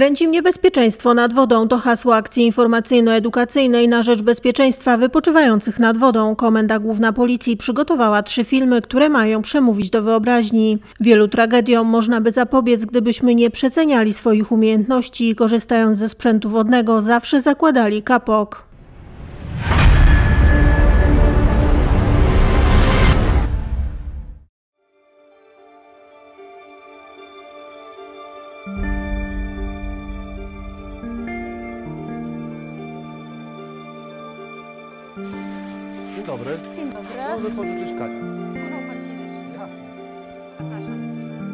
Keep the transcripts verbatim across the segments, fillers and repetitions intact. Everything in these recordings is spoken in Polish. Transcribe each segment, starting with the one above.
Kręci mnie bezpieczeństwo nad wodą to hasło akcji informacyjno-edukacyjnej na rzecz bezpieczeństwa wypoczywających nad wodą. Komenda Główna Policji przygotowała trzy filmy, które mają przemówić do wyobraźni. Wielu tragediom można by zapobiec, gdybyśmy nie przeceniali swoich umiejętności i korzystając ze sprzętu wodnego zawsze zakładali kapok. Dzień dobry. Dzień dobry. Mogę pożyczyć kanię. Pływał pan kiedyś? Jasne. Zapraszam.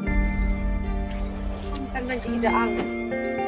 Tak będzie idealny.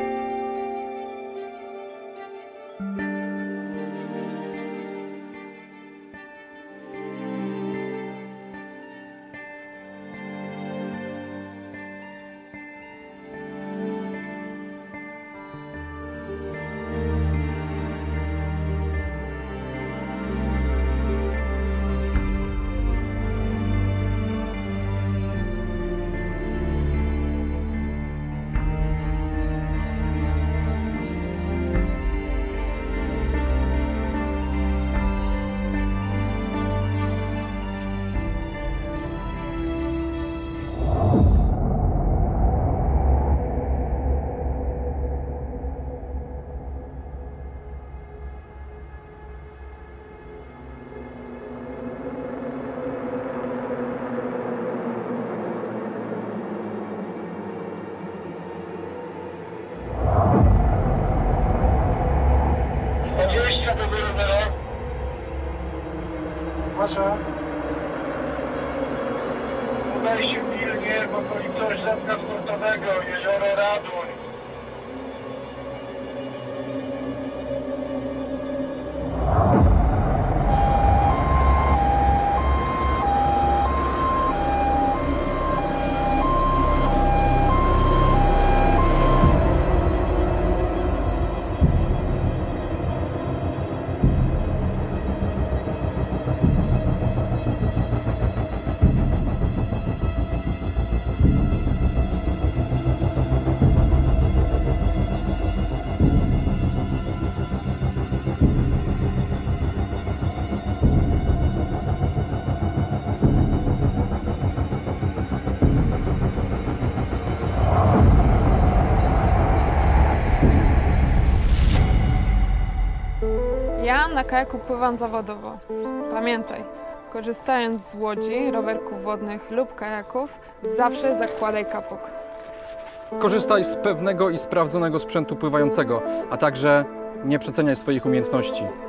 Zgłasza. Udaj się pilnie w okolicy ośrodka sportowego, jezioro Raduń. Ja na kajaku pływam zawodowo. Pamiętaj, korzystając z łodzi, rowerków wodnych lub kajaków, zawsze zakładaj kapok. Korzystaj z pewnego i sprawdzonego sprzętu pływającego, a także nie przeceniaj swoich umiejętności.